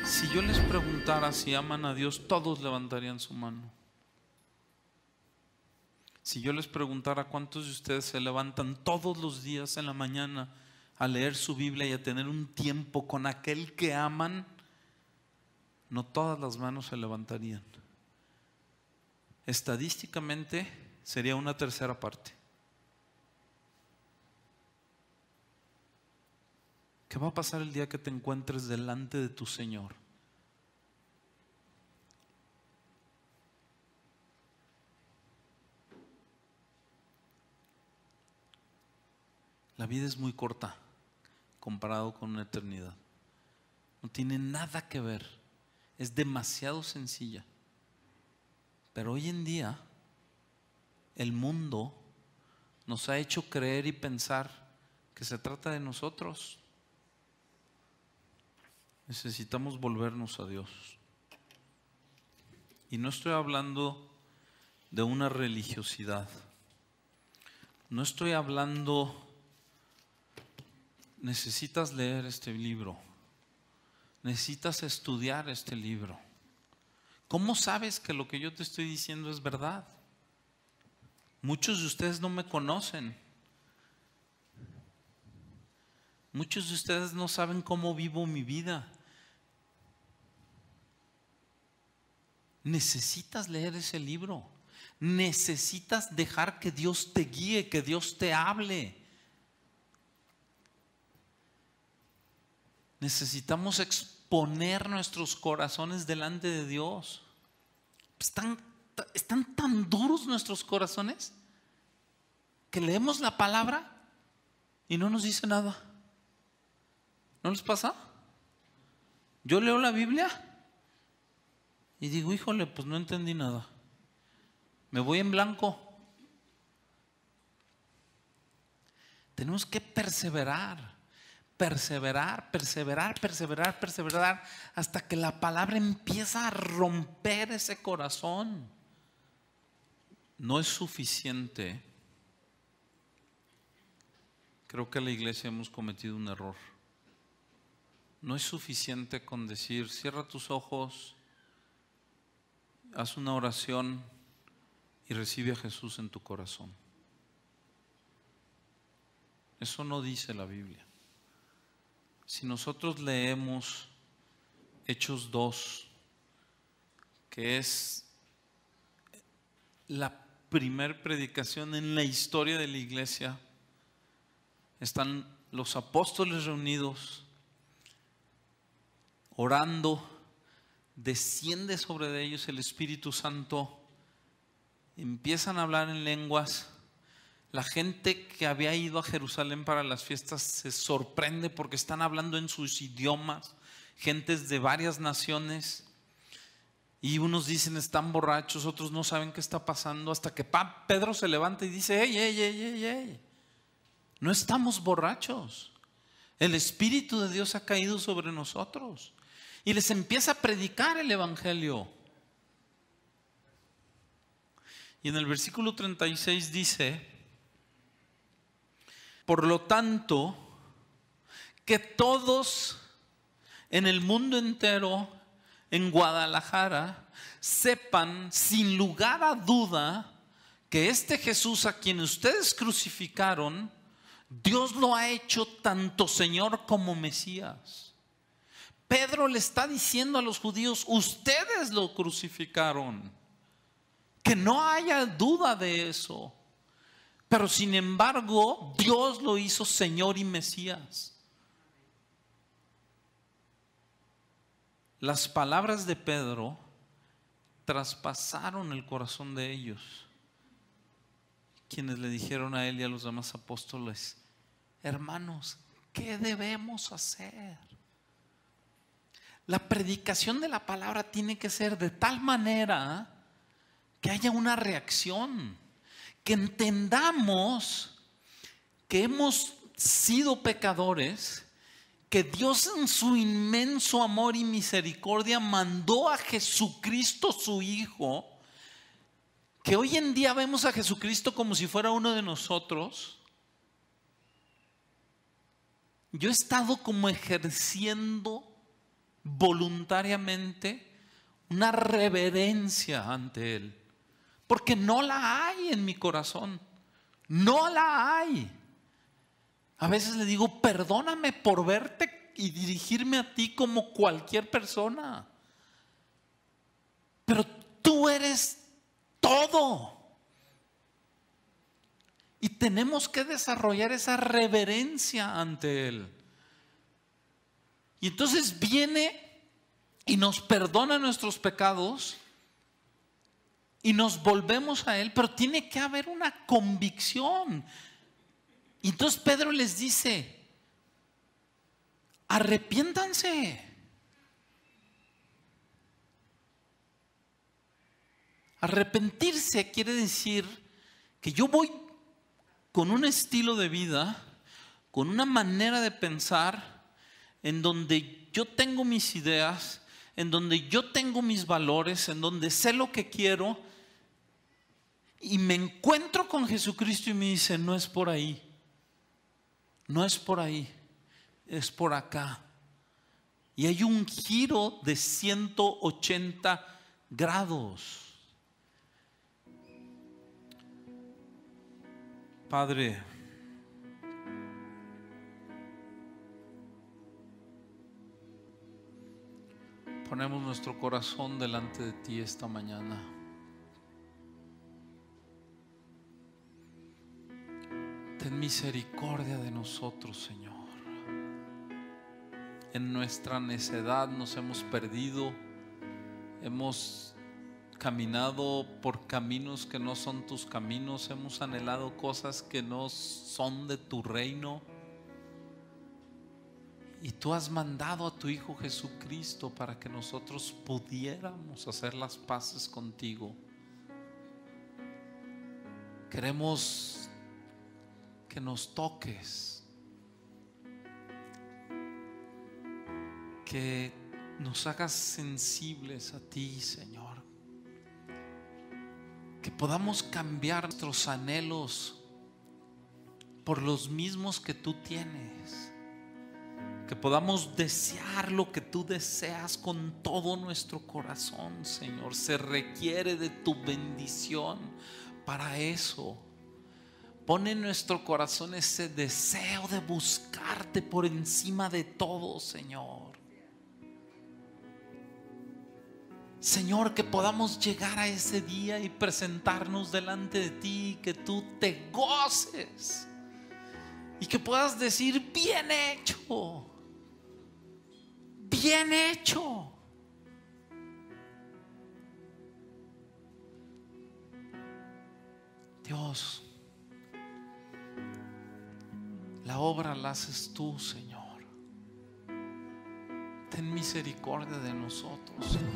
Si yo les preguntara si aman a Dios, todos levantarían su mano. Si yo les preguntara cuántos de ustedes se levantan todos los días en la mañana a leer su Biblia y a tener un tiempo con aquel que aman, no todas las manos se levantarían. Estadísticamente sería una tercera parte. ¿Qué va a pasar el día que te encuentres delante de tu Señor? La vida es muy corta comparado con una eternidad. No tiene nada que ver. Es demasiado sencilla. Pero hoy en día el mundo nos ha hecho creer y pensar que se trata de nosotros. Necesitamos volvernos a Dios. Y no estoy hablando de una religiosidad. No estoy hablando, necesitas leer este libro. Necesitas estudiar este libro. ¿Cómo sabes que lo que yo te estoy diciendo es verdad? Muchos de ustedes no me conocen. Muchos de ustedes no saben cómo vivo mi vida. Necesitas leer ese libro. Necesitas dejar que Dios te guíe, que Dios te hable. Necesitamos exponer nuestros corazones delante de Dios. Están tan duros nuestros corazones que leemos la palabra y no nos dice nada. ¿No les pasa? Yo leo la Biblia y digo, híjole, pues no entendí nada. Me voy en blanco. Tenemos que perseverar, hasta que la palabra empieza a romper ese corazón. No es suficiente. Creo que la iglesia hemos cometido un error. No es suficiente con decir, cierra tus ojos, haz una oración y recibe a Jesús en tu corazón. Eso no dice la Biblia. Si nosotros leemos Hechos 2, que es la primer predicación en la historia de la iglesia, están los apóstoles reunidos, orando, desciende sobre ellos el Espíritu Santo, empiezan a hablar en lenguas. La gente que había ido a Jerusalén para las fiestas se sorprende porque están hablando en sus idiomas, gentes de varias naciones, y unos dicen están borrachos, otros no saben qué está pasando, hasta que Pedro se levanta y dice, hey, no estamos borrachos, el Espíritu de Dios ha caído sobre nosotros. Y les empieza a predicar el Evangelio. Y en el versículo 36 dice, por lo tanto, que todos en el mundo entero, en Guadalajara, sepan sin lugar a duda que este Jesús a quien ustedes crucificaron, Dios lo ha hecho tanto Señor como Mesías. Pedro le está diciendo a los judíos, ustedes lo crucificaron. Que no haya duda de eso. Pero sin embargo, Dios lo hizo Señor y Mesías. Las palabras de Pedro traspasaron el corazón de ellos. Quienes le dijeron a él y a los demás apóstoles, hermanos, ¿qué debemos hacer? La predicación de la palabra tiene que ser de tal manera que haya una reacción, que entendamos que hemos sido pecadores, que Dios en su inmenso amor y misericordia mandó a Jesucristo su Hijo, que hoy en día vemos a Jesucristo como si fuera uno de nosotros. Yo he estado como ejerciendo voluntariamente una reverencia ante Él, porque no la hay en mi corazón, no la hay. A veces le digo, perdóname por verte y dirigirme a ti como cualquier persona, pero tú eres todo. Y tenemos que desarrollar esa reverencia ante Él. Y entonces viene y nos perdona nuestros pecados y nos volvemos a Él, pero tiene que haber una convicción. Y entonces Pedro les dice, arrepiéntanse. Arrepentirse quiere decir que yo voy con un estilo de vida, con una manera de pensar, en donde yo tengo mis ideas, en donde yo tengo mis valores, en donde sé lo que quiero, y me encuentro con Jesucristo y me dice, no es por ahí, no es por ahí, es por acá. Y hay un giro de 180 grados. Padre, ponemos nuestro corazón delante de ti esta mañana. Ten misericordia de nosotros, Señor. En nuestra necedad nos hemos perdido, hemos caminado por caminos que no son tus caminos, hemos anhelado cosas que no son de tu reino. Y tú has mandado a tu Hijo Jesucristo para que nosotros pudiéramos hacer las paces contigo. Queremos que nos toques, que nos hagas sensibles a ti, Señor. Que podamos cambiar nuestros anhelos por los mismos que tú tienes. Que podamos desear lo que tú deseas con todo nuestro corazón, Señor. Se requiere de tu bendición para eso. Pon en nuestro corazón ese deseo de buscarte por encima de todo, Señor. Señor, que podamos llegar a ese día y presentarnos delante de ti, que tú te goces y que puedas decir, bien hecho, bien hecho. Dios, la obra la haces tú, Señor. Ten misericordia de nosotros, Señor.